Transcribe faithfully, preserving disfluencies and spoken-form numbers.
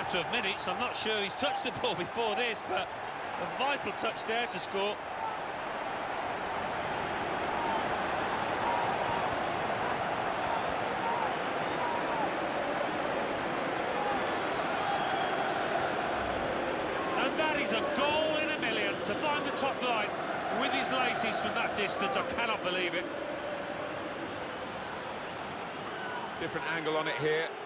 matter of minutes. I'm not sure he's touched the ball before this, but a vital touch there to score. And that is a goal in a million, to find the top line with his laces from that distance. I cannot believe it. Different angle on it here.